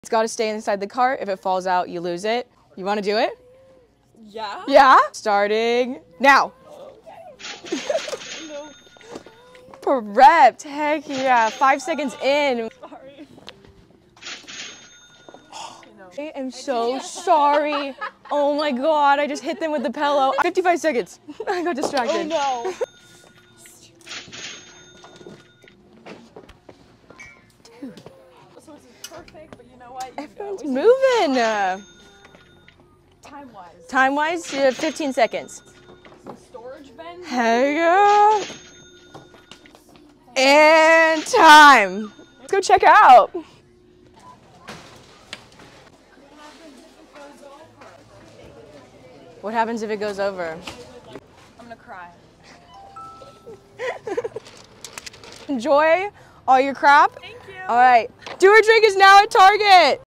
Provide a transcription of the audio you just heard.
It's got to stay inside the cart. If it falls out, you lose it. You want to do it? Yeah. Yeah? Starting now. No. Prepped. Heck yeah. 5 seconds in. Sorry. I am so sorry. Oh my God, I just hit them with the pillow. 55 seconds. I got distracted. Oh no. Dude. So it's perfect, but you know what? Everyone's moving. Time-wise. Time-wise, you have 15 seconds. Some storage bin. Hey, yeah. And time. Let's go check out. What happens if it goes over? I'm gonna cry. Enjoy all your crap. Thank you. All right. Do or Drink is now at Target.